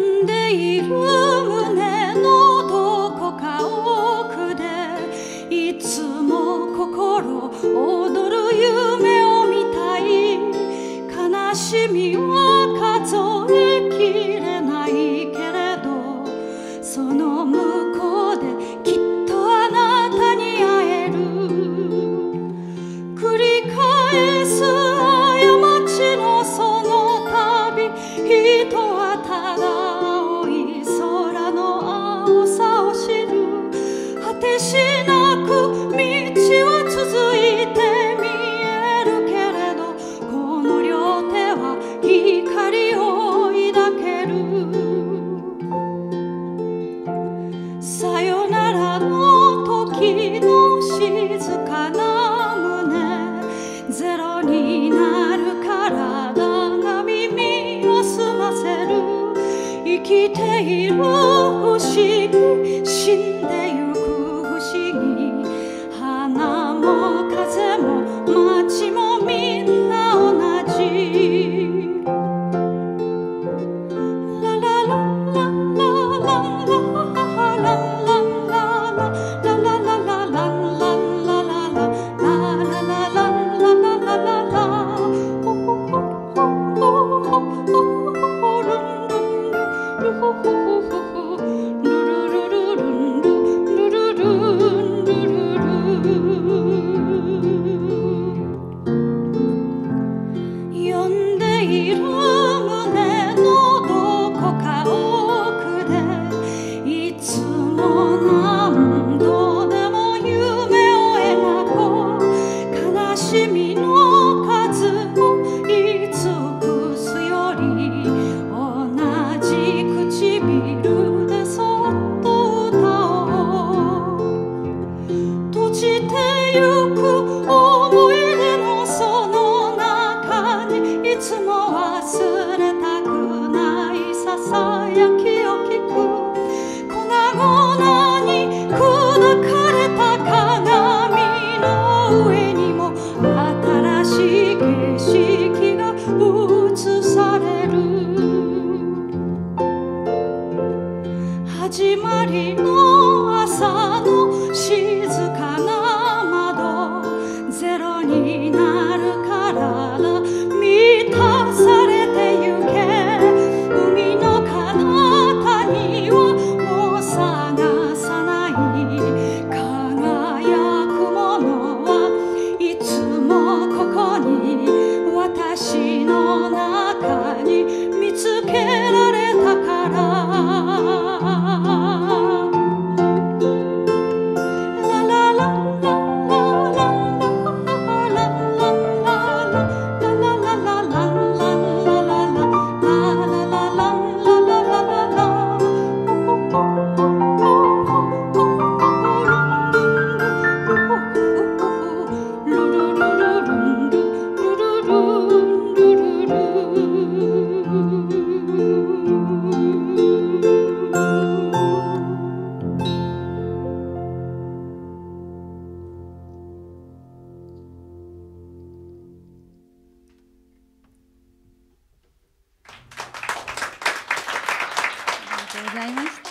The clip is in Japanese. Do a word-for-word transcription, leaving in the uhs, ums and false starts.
んでいる胸のどこか奥でいつも心躍る夢を見たい。悲しみは数えきれないけれど、その向こうできっとあなたに会える。繰り返す過ちのその旅、人はただ青い空の青さを知る。果てしなく道は続いて見えるけれど、この両手は光を抱ける。さよならの時の静かな胸、ゼロになる体が耳を澄ませる。生きている不思議、死んでゆく不思議。花も風も街もみんな同じ。ララララララララ呼んでいる胸のどこか奥でいつも何度でも夢を描こう。悲しみの数を言い尽くすより、同じ唇でそっと歌おう。閉じてゆく思い出のその中に、いつも忘れたくないささやきを聞く。粉々に砕かれた鏡の上にも新しい景色が映される。始まりの朝の静かな窓、ゼロになる体満たされてゆけ。海の彼方にはもう探さない。輝くものはいつもここに、私の中に見つけられたから。 ありがとうございました。